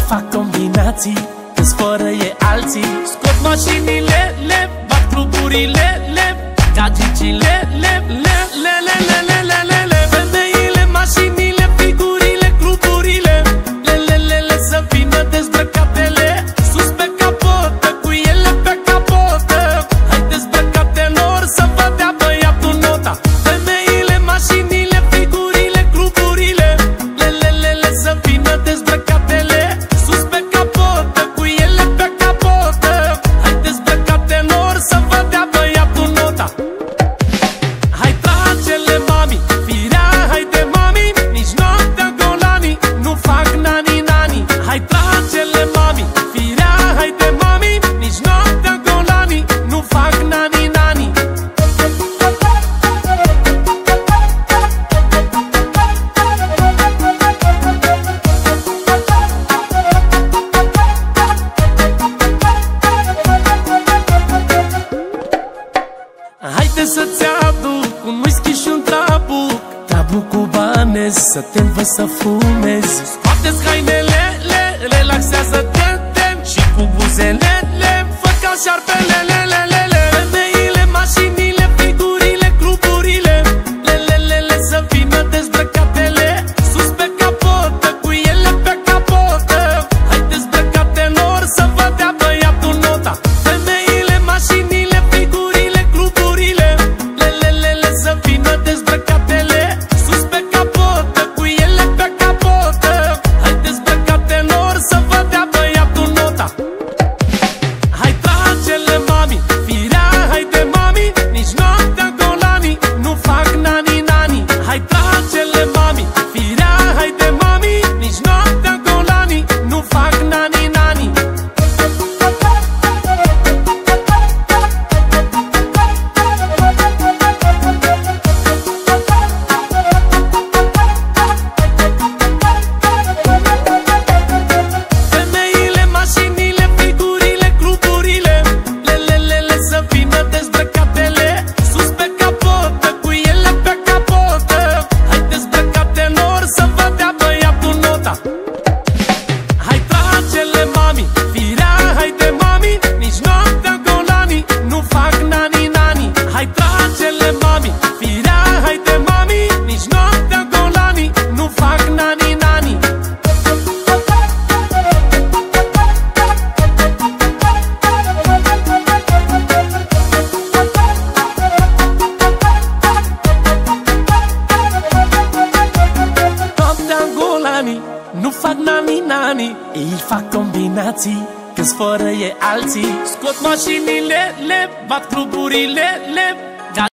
fac combinații, că-s fără e alții. Scot mașinile, le bat cluburile, le gagicile, le femeile, mașinile, figurile, cluburile, le să vină dezbrăcatele sus pe capotă, cu ele pe capotă. Hai dezbrăcatelor să vă dea băiatul nota. Femeile, mașinile, figurile, cluburile, le să vină dezbrăcatele sus pe capotă, cu ele pe capotă. Hai dezbrăcatelor să vă dea băiatul nota. Hai trage-le mami, firea, hai de mami, nici noaptea golanii nu fac nani-nani. Hai trage-le mami, firea, hai de mami, nici noaptea golanii nu fac nani-nani. Haide să-ți aduc un whisky și un trabuc, trabuc cubanez, să te învăț să fumezi. Scoate-ți hainele, relaxează-te și cu buzele, fă ca șarpele, femeile, mașinile, figurile, cluburile, le să vină dezbrăcatele sus pe capotă, cu ele pe capotă. Hai dezbrăcatelor să vă dea băiatul nota. Femeile, mașinile, figurile, cluburile, le să vină dezbrăcatele sus pe capotă, cu ele pe capotă. Hai dezbrăcatelor să vă dea băiatul nota. Hai trage-le mami, firea, hai de mami, nici noaptea golanii nu fac nani-nani. Hai trage-le mami, firea, hai de mami, nici noaptea golanii nu fac nani-nani. Femeile, mașinile, figurile, cluburile, le să vină dezbrăcatele sus pe capotă, cu ele pe capotă. Hai dezbrăcatelor să vă dea băiatul nota. Hai trage-le mami, firea, hai de mami, nici noaptea golanii nu fac nani-nani. Hai trage-le mami, firea, hai de mami, nici noaptea golanii nu fac nani-nani. Noaptea golanii nu fac nani-nani, ei fac combinații, că-s fără e alții. Scot mașinile, le bat cluburile, le